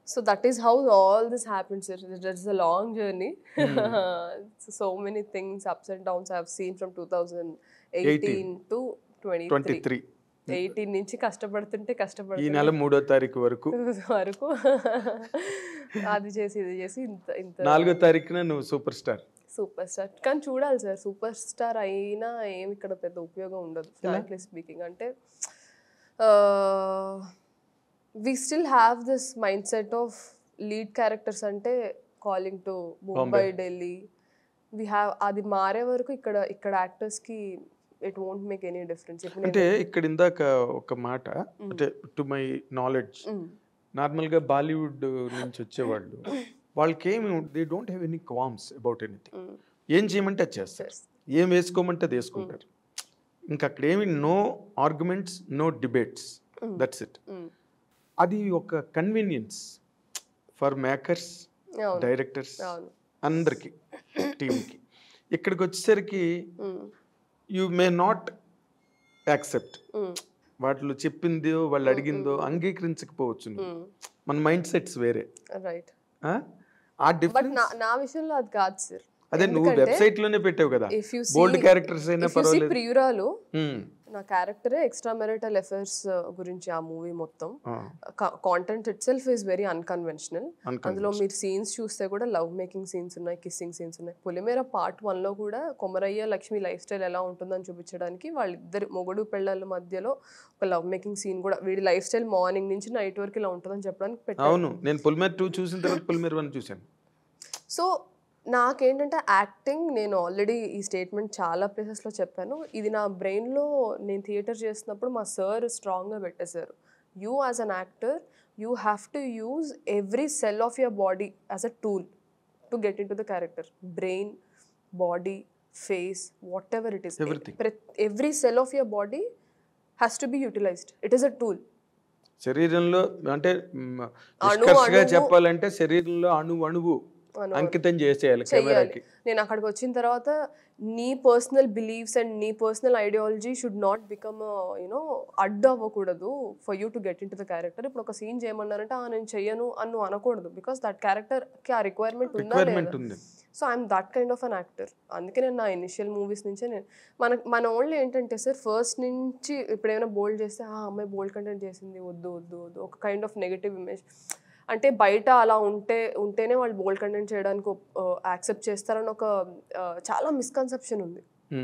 So that is how all this happens. It's a long journey. So many things, ups and downs I have seen from 2018 to 23. 18 నుంచి కష్టపడుతుంటే ఈ నెల 3వ తారీఖు వరకు వరకు అది చేసి ఇది చేసి ఇంత ఇంత 4వ తారీఖున నువ్వు సూపర్ స్టార్. కానీ చూడాలి సార్, సూపర్ స్టార్ అయినా ఏమి ఇక్కడ పెద్ద ఉపయోగం ఉండదు ఫ్రాంక్లీ స్పీకింగ్. అంటే we still have this mindset of lead characters ante calling to Mumbai, Delhi. We have adi mare varaku ikkada actors ki it won't make any difference. అంటే ఇక్కడ ఇందాక ఒక మాట, అంటే టు మై నాలెడ్జ్ నార్మల్ గా బాలీవుడ్ నుంచి వచ్చేవాళ్ళు వాళ్ళకేమి they don't have any qualms about anything. ఏం చేయమంటే అది చేస్తారు, ఏం వేసుకోమంటే అది వేసుకుంటారు. ఇంకా అక్కడ ఏమి no arguments, no debates, that's it. అది ఒక కన్వీనియన్స్ ఫర్ మేకర్స్, డైరెక్టర్స్, అందరికి టీమ్కి. ఇక్కడికి వచ్చేసరికి యూ మే నాట్ యాక్సెప్ట్. వాటిలో చెప్పిందో వాళ్ళు అడిగిందో అంగీకరించకపోవచ్చు. మన మైండ్ సెట్స్ వేరే. ఆ డిఫరెన్స్ నా విషయంలో అది కాదు సార్. అదే నువ్వు వెబ్సైట్ లోనే పెట్టావు కదా, బోల్డ్ క్యారెక్టర్స్ అయినా పర్వాలేదు. ప్రియురాలు నా క్యారెక్టరే ఎక్స్ట్రా మెరిటల్ అఫైర్స్ గురించి ఆ మూవీ మొత్తం. Content itself is very unconventional. అందులో మీరు సీన్స్ చూస్తే కూడా లవ్ మేకింగ్ సీన్స్ ఉన్నాయి, కిస్సింగ్ సీన్స్ ఉన్నాయి. పొలిమేర పార్ట్ 1లో కూడా కొమరయ్య లక్ష్మి లైఫ్ స్టైల్ ఎలా ఉంటుందని చూపించడానికి వాళ్ళిద్దరు మొగుడు పెళ్ళాల మధ్యలో ఒక లవ్ మేకింగ్ సీన్ కూడా, వీడి లైఫ్ స్టైల్ మార్నింగ్ నుంచి నైట్ వరకు ఇలా ఉంటుందని చెప్పడానికి పెట్టాను. అవును, నేను పొలిమేర 2 చూసిన తర్వాత పొలిమేర 1 చూశాను. సో నాకేంటంటే యాక్టింగ్, నేను ఆల్రెడీ ఈ స్టేట్మెంట్ చాలా ప్లేసెస్లో చెప్పాను. ఇది నా బ్రెయిన్లో నేను థియేటర్ చేస్తున్నప్పుడు మా సార్ స్ట్రాంగ్గా పెట్టేశారు. You as an actor you have to use every cell of your body as a tool to get into the character. Brain, body, face, whatever it is, every cell of your body has to be utilized. It is a tool. శరీరంలో అంటే నిష్కర్షగా చెప్పాలంటే శరీరంలో అణువు అంకితం చేసేయాలి కెమెరాకి. నేను అక్కడికి వచ్చిన తర్వాత నీ పర్సనల్ బిలీఫ్స్ అండ్ నీ personal ideology should not become you know అడ్డు అవ్వకూడదు for you to get into the character. ఇప్పుడు ఒక సీన్ చేయమన్నారంటే నేను చెయ్యను అని అనకూడదు, బికాస్ దట్ క్యారెక్టర్కి ఆ రిక్వైర్మెంట్ ఉందా. So I'm that kind of an actor. అందుకే నేను నా ఇనిషియల్ మూవీస్ నుంచే మన ఓన్లీ ఏంటంటే సార్, ఫస్ట్ నుంచి ఇప్పుడు ఏమైనా బోల్డ్ చేస్తే అమ్మాయి బోల్డ్ కంటెంట్ చేసింది, వద్దు వద్దు వద్దు, ఒక కైండ్ ఆఫ్ నెగటివ్ ఇమేజ్. అంటే బయట అలా ఉంటేనే వాళ్ళు బోల్డ్ కంటెంట్ చేయడానికి యాక్సెప్ట్ చేస్తారని ఒక చాలా మిస్కన్సెప్షన్ ఉంది.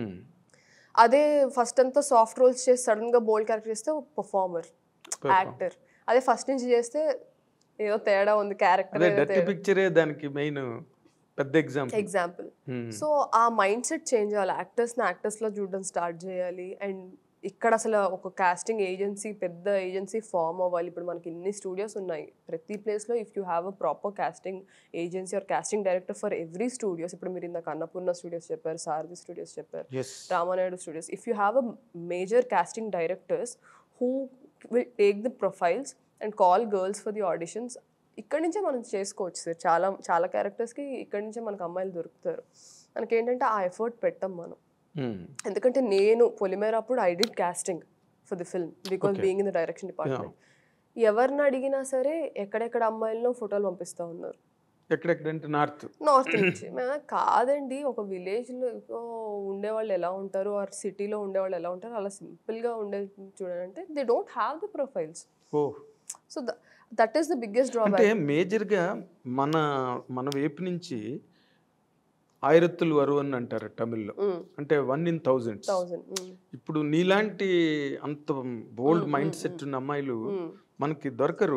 అదే ఫస్ట్ అంతా సాఫ్ట్ రోల్స్ చేసి సడన్గా బోల్డ్ క్యారెక్టర్ చేస్తే పర్ఫార్మర్, యాక్టర్. అదే ఫస్ట్ నుంచి చేస్తే ఏదో తేడా ఉంది క్యారెక్టర్. దానికి మెయిన్ పెద్ద ఎగ్జాంపుల్. సో ఆ మైండ్ సెట్ చేంజ్ అవ్వాలి. యాక్టర్స్లో చూడడం స్టార్ట్ చేయాలి. అండ్ ఇక్కడ అసలు ఒక కాస్టింగ్ ఏజెన్సీ, పెద్ద ఏజెన్సీ ఫామ్ అవ్వాలి. ఇప్పుడు మనకి ఇన్ని స్టూడియోస్ ఉన్నాయి ప్రతి ప్లేస్లో. If you have a proper casting agency or casting director for every studios. ఇప్పుడు మీరు ఇందాక అన్నపూర్ణ స్టూడియోస్ చెప్పారు, సారథి స్టూడియోస్ చెప్పారు, Ramanaidu studios. If you have a major casting directors who will take the profiles and call girls for the auditions, ఇక్కడి నుంచే మనం చేసుకోవచ్చు sir. చాలా క్యారెక్టర్స్కి ఇక్కడి నుంచే మనకు అమ్మాయిలు దొరుకుతారు. మనకేంటంటే ఆ ఎఫర్ట్ పెట్టాం మనం. ఎందుకంటే నేను పొలిమేర అప్పుడు I did casting for the film because being in the direction department. ఎవరిని అడిగినా సరే ఎక్కడెక్కడ అమ్మాయిలను ఫోటోలు పంపిస్తూ ఉన్నారు. నార్త్ నుంచి. కాదండి, ఒక విలేజ్లో ఉండేవాళ్ళు ఎలా ఉంటారు ఆర్ సిటీలో ఉండేవాళ్ళు ఎలా ఉంటారు అలా సింపుల్గా ఉండే చూడాలంటే they don't have the profiles. So that is the biggest drawback. మేజర్గా మన వైపు నుంచి ఆయిరత్తులు వరు అని అంటారు తమిళ్లో, అంటే 1 in 1000. ఇప్పుడు నీలాంటి అంత బోల్డ్ మైండ్ సెట్ ఉన్న అమ్మాయిలు మనకి దొరకరు.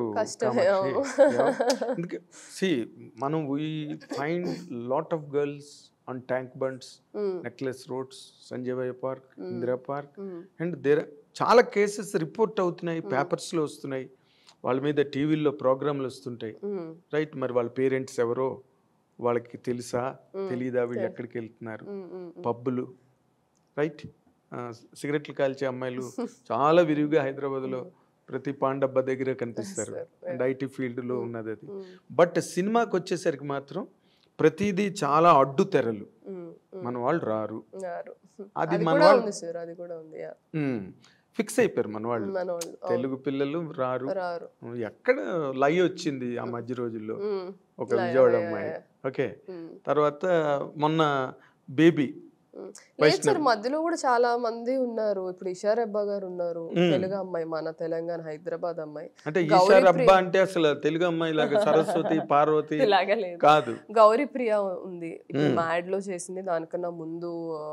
సి మనం we find lot of girls on tank bunds, necklace roads, Sanjay park, Indira park. And చాలా కేసెస్ రిపోర్ట్ అవుతున్నాయి, పేపర్స్లో వస్తున్నాయి, వాళ్ళ మీద టీవీల్లో ప్రోగ్రాంలు వస్తుంటాయి. రైట్, మరి వాళ్ళ పేరెంట్స్ ఎవరో వాళ్ళకి తెలుసా తెలీదా, వీళ్ళు ఎక్కడికి వెళ్తున్నారు, పబ్బులు, రైట్, సిగరెట్లు కాల్చే అమ్మాయిలు చాలా విరివిగా హైదరాబాద్లో ప్రతి పాండబ్బ దగ్గర కనిపిస్తారు. అండ్ ఐటీ ఫీల్డ్లో ఉన్నది అది. బట్ సినిమాకి వచ్చేసరికి మాత్రం ప్రతిదీ చాలా అడ్డు తెరలు, మన వాళ్ళు రారు. అది మన ఫిక్స్ అయిపోయారు మన వాళ్ళు. మనోళ్ళు తెలుగు పిల్లలు రారు. రారు. ఎక్కడ లై వచ్చింది ఆ మధ్య రోజుల్లో, ఒక లై, విజయవాడ లై, అమ్మాయి. లై. ఓకే, తర్వాత మొన్న బేబీ లేదు సార్, మధ్యలో కూడా చాలా మంది ఉన్నారు. ఇప్పుడు ఇషా రెబ్బా గారు ఉన్నారు, తెలుగు అమ్మాయి, మన తెలంగాణ హైదరాబాద్ అమ్మాయి. అంటే ఈషా రబ్బా అంటే అసలు తెలుగు అమ్మాయి లాగా సరస్వతి పార్వతి ఇలాగా లేదు, కాదు. గౌరీ ప్రియ ఉంది, ఇప్పుడు మ్యాడ్ లో చేసింది. దానికన్నా ముందు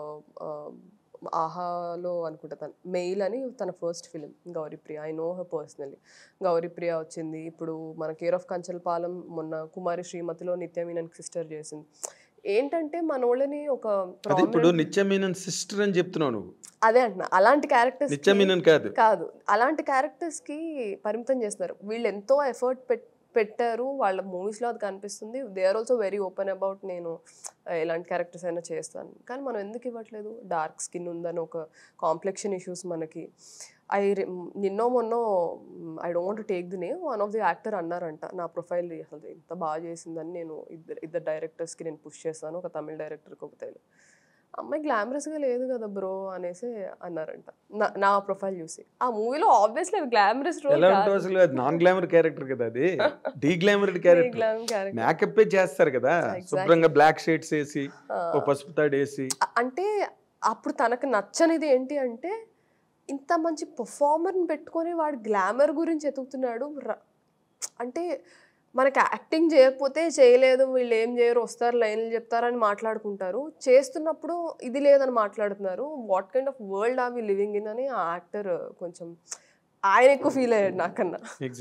ఆహాలో అనుకుంటా తను మెయిల్ అని తన first film Gauri Priya. I know her personally. Gauri Priya వచ్చింది. ఇప్పుడు మన కేర్ ఆఫ్ కంచల్పాలెం మొన్న కుమారి శ్రీమతిలో నిత్యమీనన్ సిస్టర్ చేసింది. ఏంటంటే మనోళ్ళని ఒక అది ఇప్పుడు నిత్యమీనన్ సిస్టర్ అని చెప్తున్నావు నువ్వు. అదే అంటున్నా, అలాంటి క్యారెక్టర్స్ నిత్యమీనన్ కాదు కాదు, అలాంటి క్యారెక్టర్స్ కి పరిమితం చేస్తున్నారు. వీళ్ళు ఎంతో ఎఫర్ట్ పెట్టారు, వాళ్ళ మూవీస్లో అది కనిపిస్తుంది. They are also very open about నేను ఎలాంటి క్యారెక్టర్స్ అయినా చేస్తాను. కానీ మనం ఎందుకు ఇవ్వట్లేదు? డార్క్ స్కిన్ ఉందని ఒక కాంప్లెక్షన్ ఇష్యూస్ మనకి. నిన్నో మొన్నో, I don't want to take the name, one of the actor అన్నారంట నా ప్రొఫైల్ అసలు ఎంత బాగా చేసిందని. నేను ఇద్దరు డైరెక్టర్స్కి నేను పుష్ చేస్తాను, ఒక తమిళ డైరెక్టర్కి ఒక తెలుగు అమ్మాయి. గ్లామరస్గా లేదు కదా బ్రో అనేసి అన్నారంట నా ప్రొఫైల్ చూసి. ఆ మూవీలో ఆబ్వియస్లీ అది గ్లామరస్ రోల్ కాదు, అసలు అది నాన్ గ్లామర్ క్యారెక్టర్ కదా, అది డీ గ్లామర్డ్ క్యారెక్టర్. మేకప్ చేస్తారు కదా శుభ్రంగా, బ్లాక్ షేడ్స్ వేసి ఓ పసుపు తాడు వేసి. అంటే అప్పుడు తనకు నచ్చనిది ఏంటి అంటే, ఇంత మంచి పర్ఫార్మర్ని పెట్టుకొని వాడు గ్లామర్ గురించి ఎతుకుతున్నాడు. అంటే మనకి యాక్టింగ్ చేయకపోతే చేయలేదు, వీళ్ళు ఏం చేయరు, వస్తారు లైన్లు చెప్తారని మాట్లాడుకుంటారు. చేస్తున్నప్పుడు ఇది లేదని మాట్లాడుతున్నారు. What kind of world are we living in అని ఆ యాక్టర్ కొంచెం ఆయన ఎక్కువ ఫీల్ అయ్యాడు నాకన్నా.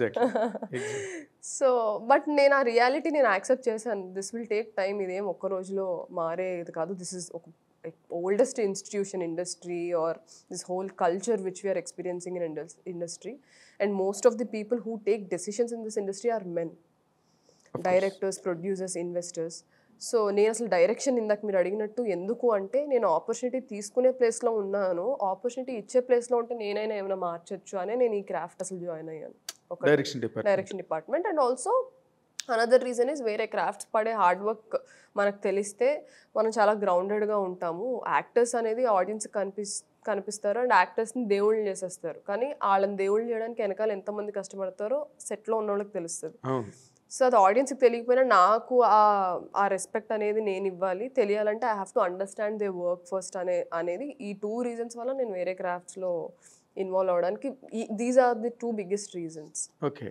సో బట్ నేను ఆ రియాలిటీ నేను యాక్సెప్ట్ చేశాను. దిస్ విల్ టేక్ టైమ్, ఇదేం ఒక్క రోజులో మారేది కాదు. దిస్ ఇస్ ఒక oldest institution industry, or this whole culture which we are experiencing in industry, and most of the people who take decisions in this industry are men, directors, producers, investors. So నేను అసలు direction ఇందాక మీరు అడిగినట్టు ఎందుకు అంటే, నేను opportunity తీసుకునే ప్లేస్లో ఉన్నాను, ఆపర్చునిటీ ఇచ్చే ప్లేస్లో ఉంటే నేనైనా ఏమైనా మార్చచ్చు అనే నేను ఈ క్రాఫ్ట్ అసలు జాయిన్ అయ్యాను, ఒక direction department. And also another reason is, వేరే క్రాఫ్ట్స్ పడే హార్డ్ వర్క్ మనకు తెలిస్తే మనం చాలా గ్రౌండెడ్గా ఉంటాము. యాక్టర్స్ అనేది ఆడియన్స్ కనిపిస్తారు అండ్ యాక్టర్స్ని దేవుళ్ళు చేసేస్తారు, కానీ వాళ్ళని దేవుళ్ళు చేయడానికి వెనకాల ఎంతమంది కష్టపడతారో సెట్లో ఉన్న వాళ్ళకి తెలుస్తుంది. సో అది ఆడియన్స్కి తెలియకపోయినా నాకు ఆ రెస్పెక్ట్ అనేది నేను ఇవ్వాలి. తెలియాలంటే I have to understand they work first అనేది ఈ 2 రీజన్స్ వల్ల నేను వేరే క్రాఫ్ట్స్లో ఇన్వాల్వ్ అవ్వడానికి, these are the 2 biggest reasons. Okay.